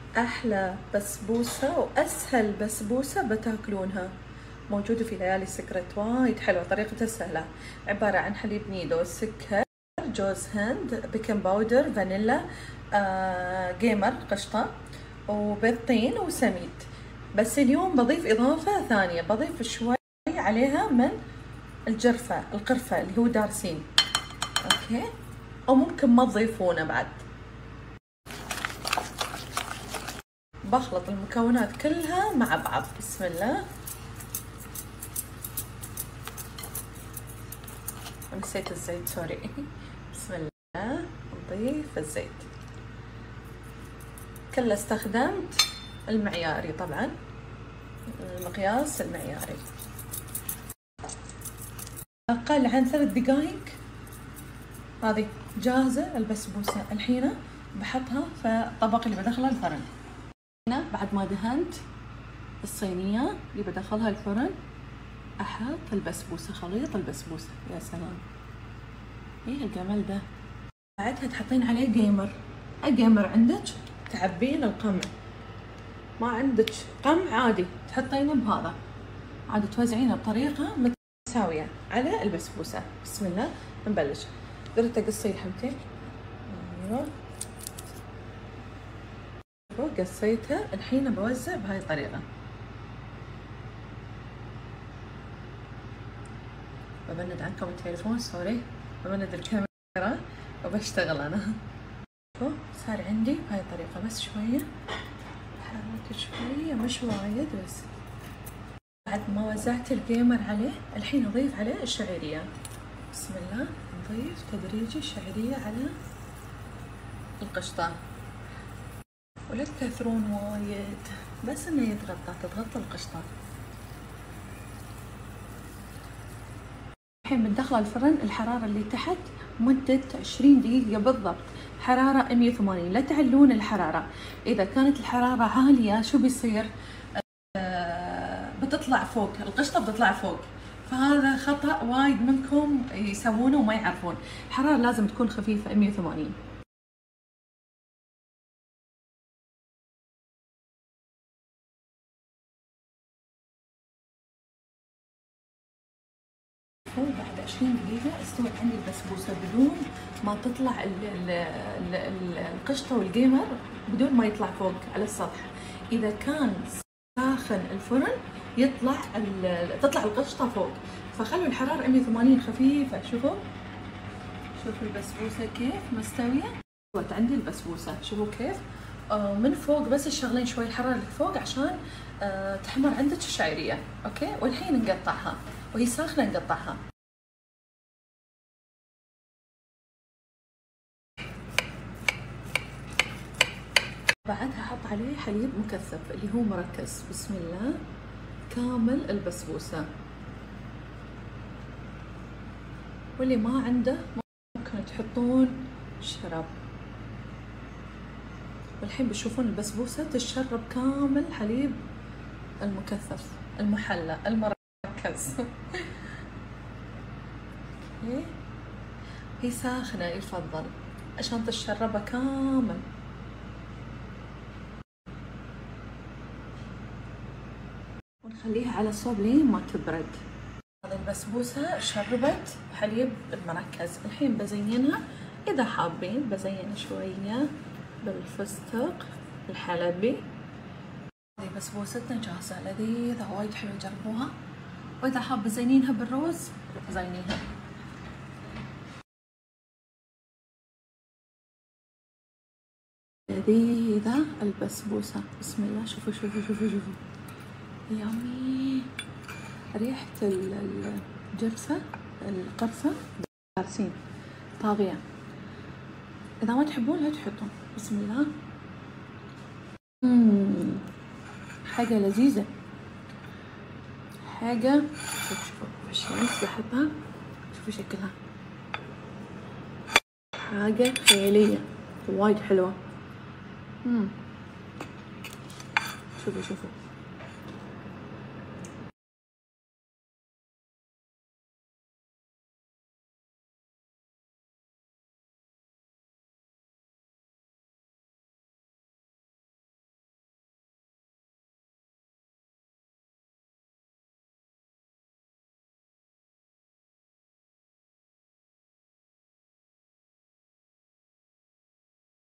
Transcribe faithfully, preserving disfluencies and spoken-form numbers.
أحلى بسبوسة وأسهل بسبوسة بتاكلونها، موجودة في ليالي سكرت، وايد حلوة، طريقتها سهلة. عبارة عن حليب نيدو، سكر، جوز هند، بيكنج باودر، فانيلا، آه، جيمر قشطة، وبيضتين وسميد. بس اليوم بضيف إضافة ثانية، بضيف شوي عليها من الجرفة القرفة اللي هو دارسين، أوكي؟ أو ممكن ما تضيفونه بعد. بخلط المكونات كلها مع بعض، بسم الله. نسيت الزيت، سوري. بسم الله، نضيف الزيت. كله استخدمت المعياري طبعا، المقياس المعياري. أقل عن ثلاث دقايق هذه جاهزة البسبوسة. الحين بحطها في الطبق اللي بدخله الفرن. هنا بعد ما دهنت الصينية اللي بدخلها الفرن، أحط البسبوسة، خليط البسبوسة. يا سلام، ايه الجمال ده. بعدها تحطين عليه جيمر. الجيمر عندك تعبين القمع، ما عندك قمع عادي تحطينه بهذا، عادي توزعينه بطريقة متساوية على البسبوسة. بسم الله، نبلش. قدرت تقصيه حبتين، ايوه قصيته. الحين بوزع بهاي الطريقة. ببند عنكم التليفون، سوري، ببند الكاميرا وبشتغل انا. صار عندي بهاي الطريقة، بس شوية حركت شوية مش وايد بس. بعد ما وزعت الجيمر عليه، الحين اضيف عليه الشعيرية. بسم الله، نضيف تدريجي الشعيرية على القشطة، ولا تكثرون وايد، بس انه يتغطى، تتغطى القشطة. الحين بندخله الفرن، الحرارة اللي تحت مدة عشرين دقيقة بالضبط، حرارة مية وثمانين. لا تعلون الحرارة، إذا كانت الحرارة عالية شو بيصير؟ آه بتطلع فوق القشطة، بتطلع فوق، فهذا خطأ وايد منكم يسوونه وما يعرفون. الحرارة لازم تكون خفيفة مية وثمانين. بعد عشرين دقيقة استوت عندي البسبوسة بدون ما تطلع ال ال ال ال القشطة والجيمر، بدون ما يطلع فوق على السطح. إذا كان ساخن الفرن يطلع تطلع القشطة فوق، فخلوا الحرارة مية وثمانين خفيفة. شوفوا شوفوا البسبوسة كيف مستوية. استوت عندي البسبوسة، شوفوا كيف آه من فوق، بس الشغلين شوي الحرارة اللي فوق عشان آه تحمر عندك الشعيرية، أوكي. والحين نقطعها وهي ساخنة، نقطعها. بعدها احط عليه حليب مكثف اللي هو مركز. بسم الله، كامل البسبوسة. واللي ما عنده ممكن تحطون شراب. والحين بتشوفون البسبوسة تشرب كامل حليب المكثف المحلى المركز. اوكي، هي ساخنة يفضل عشان تشربها كامل. ونخليها على الصوب لين ما تبرد. هذه البسبوسة شربت حليب المركز. الحين بزينها، إذا حابين بزين شوية بالفستق الحلبي. هذه بسبوستنا جاهزة، لذيذة وايد حلوة، جربوها. وإذا حاب زينينها بالروز زينيها. لذيذة البسبوسة، بسم الله. شوفوا شوفوا شوفوا شوفوا، يامي. ريحة الجرفة القرفة دارسين طاغية. إذا ما تحبون لا تحطون. بسم الله. مم. حاجة لذيذة، حاجة. شوفوا في الشمس بحطها، شوفوا شكلها، حاجة خيالية وايد حلوة. مم. شوفوا شوفوا